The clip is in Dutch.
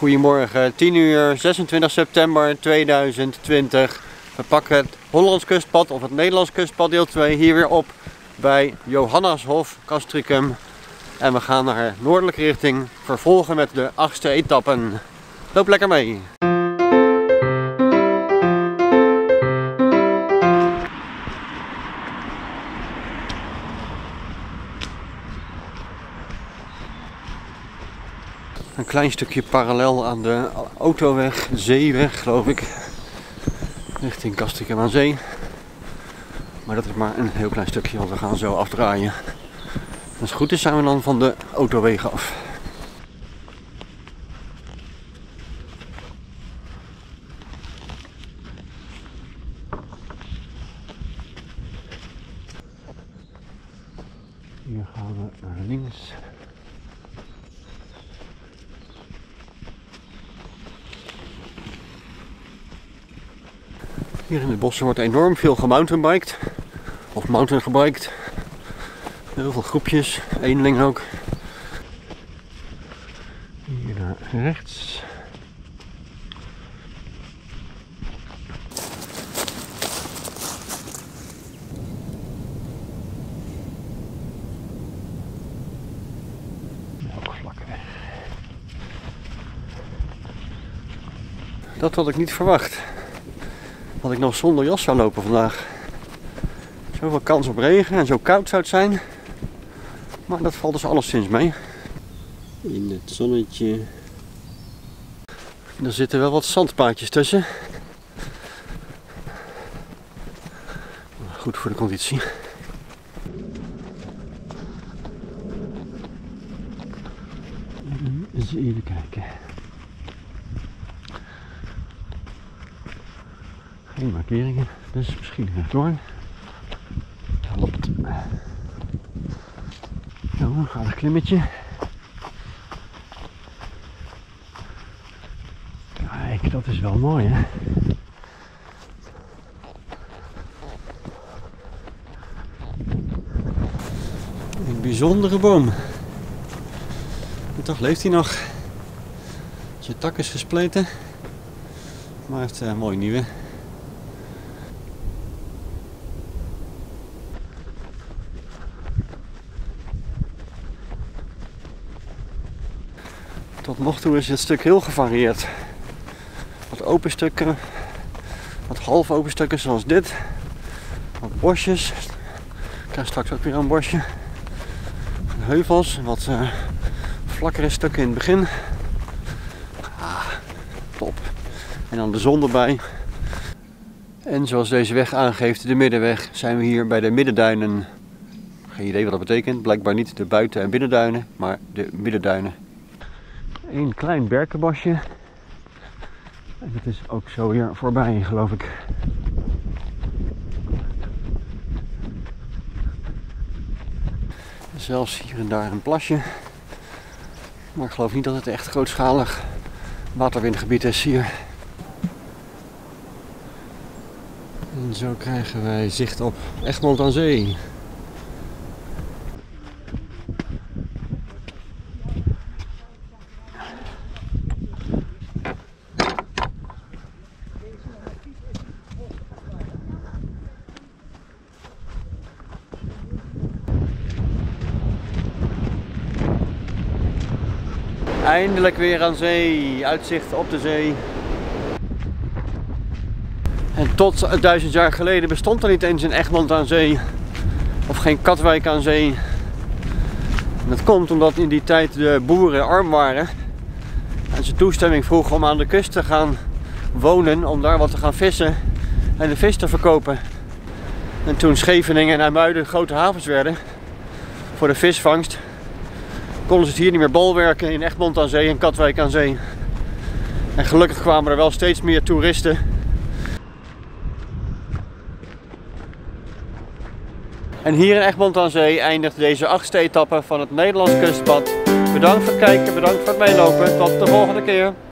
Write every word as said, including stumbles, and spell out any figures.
Goedemorgen, tien uur, zesentwintig september tweeduizend twintig. We pakken het Hollands Kustpad of het Nederlands Kustpad deel twee hier weer op bij Johanneshof, Castricum. En we gaan naar noordelijke richting vervolgen met de achtste etappe. Loop lekker mee! Een klein stukje parallel aan de autoweg, zeeweg geloof ik, richting Castricum aan Zee. Maar dat is maar een heel klein stukje, want we gaan zo afdraaien. Als het goed is zijn we dan van de autowegen af. Hier gaan we naar links. Hier in de bossen wordt enorm veel gemountainbiked of mountaingebiked. Heel veel groepjes, eenling ook. Hier naar rechts. Ook vlak weg. Dat had ik niet verwacht. Dat ik nog zonder jas zou lopen vandaag. Zoveel kans op regen en zo koud zou het zijn. Maar dat valt dus alleszins mee. In het zonnetje. Er zitten wel wat zandpaadjes tussen. Goed voor de conditie. Eens even kijken. Geen markeringen, dus misschien rechtdoor. Klopt. Zo, dan gaat een klimmetje. Kijk, dat is wel mooi, hè? Een bijzondere boom. En toch leeft hij nog. Zijn tak is gespleten, maar hij heeft een mooie nieuwe. Tot nog toe is het stuk heel gevarieerd. Wat open stukken, wat half open stukken zoals dit. Wat bosjes. Ik krijg straks ook weer een bosje. Heuvels, wat uh, vlakkere stukken in het begin. Ah, top. En dan de zon erbij. En zoals deze weg aangeeft, de middenweg, zijn we hier bij de middenduinen. Geen idee wat dat betekent. Blijkbaar niet de buiten- en binnenduinen, maar de middenduinen. Een klein berkenbosje. En dat is ook zo weer voorbij, geloof ik. Zelfs hier en daar een plasje. Maar ik geloof niet dat het echt grootschalig waterwindgebied is hier. En zo krijgen wij zicht op Egmond aan Zee. Eindelijk weer aan zee, uitzicht op de zee. En tot duizend jaar geleden bestond er niet eens een Egmond aan Zee. Of geen Katwijk aan Zee. En dat komt omdat in die tijd de boeren arm waren. En ze toestemming vroegen om aan de kust te gaan wonen, om daar wat te gaan vissen en de vis te verkopen. En toen Scheveningen en IJmuiden grote havens werden voor de visvangst, konden ze het hier niet meer bolwerken in Egmond aan Zee en Katwijk aan Zee. En gelukkig kwamen er wel steeds meer toeristen. En hier in Egmond aan Zee eindigt deze achtste etappe van het Nederlands Kustpad. Bedankt voor het kijken, bedankt voor het meelopen. Tot de volgende keer.